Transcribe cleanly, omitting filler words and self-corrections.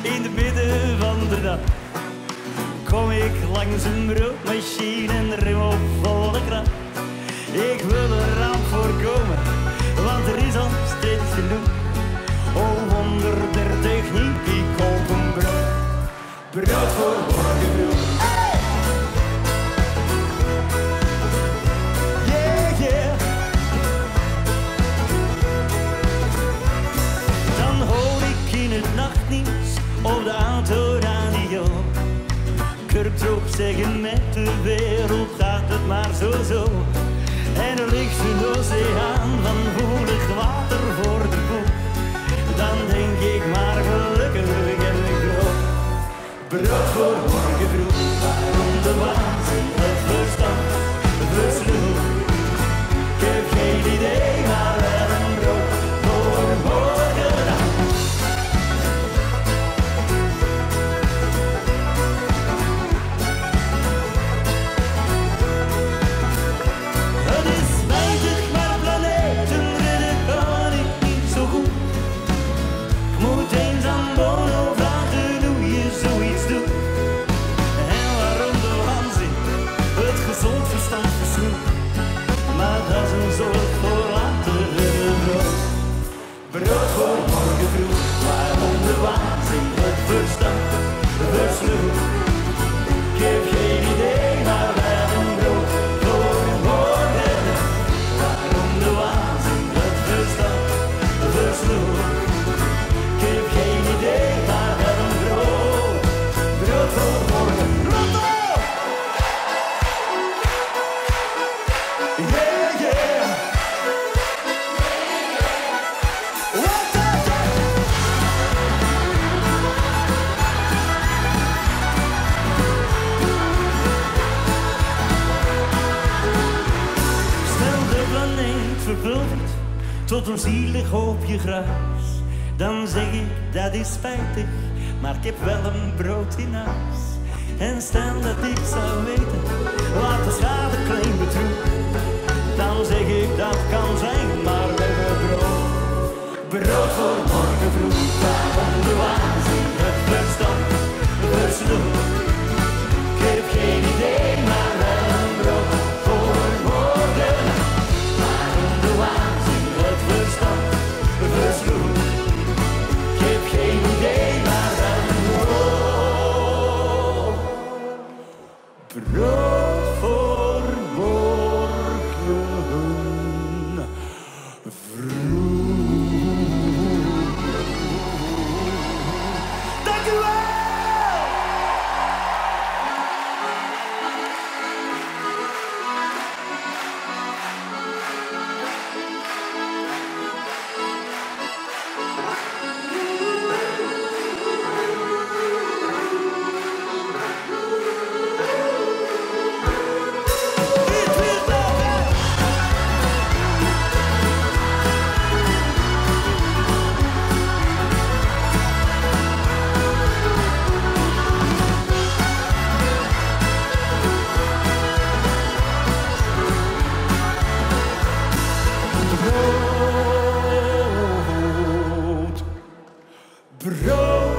In het midden van de dag kom ik langs een broodmachine en rem op volle kracht. Ik wil een ramp voorkomen, want er is al steeds genoeg. Oh, wonder der techniek, ik koop een brood. Brood voor morgen vroeg. Yeah, yeah. Dan hoor ik in het nachtnieuws op de autoradio Kurkdroog zeggen met de wereld gaat het maar zo. En er ligt een oceaan van woelig water voor de boeg. Dan denk ik maar gelukkig en groot. Brood voor morgen vroeg, waarom de waanzin het verstand versloeg. Ik heb geen idee, maar wel een brood voor morgen dag. Het is spijtig, maar planeten redden kan ik niet zo goed. Ik moet eens aan Bono vragen hoe je zoiets doet. En waarom de waanzin het gezond verstand versloeg. Maar dat is een zorg voor later brood. Brood voor morgen vroeg, waarom de waanzin het verstand versloeg. Ik heb geen idee, maar wel een brood voor morgen. Waarom de waanzin het verstand versloeg. Ik heb geen idee, maar wel een brood. Brood voor morgen. Lotto! Yeah, yeah. What the fuck? Stel de planeet verpulvert tot een zielig hoopje gras. Dan zeg ik dat is spijtig, maar ik heb wel een brood in huis. En stel dat ik zou weten wat de schade klein betroef. Dan zeg ik dat kan zijn, maar we hebben brood. Brood voor morgen vroeg, waarom de waanzin het verstand versloeg. Ik heb geen idee, maar wel een brood voor morgen. Waarom de waanzin het verstand versloeg. Ik heb geen idee, maar wel een brood. Brood voor morgen vroeg. Dank u wel! Brood, brood.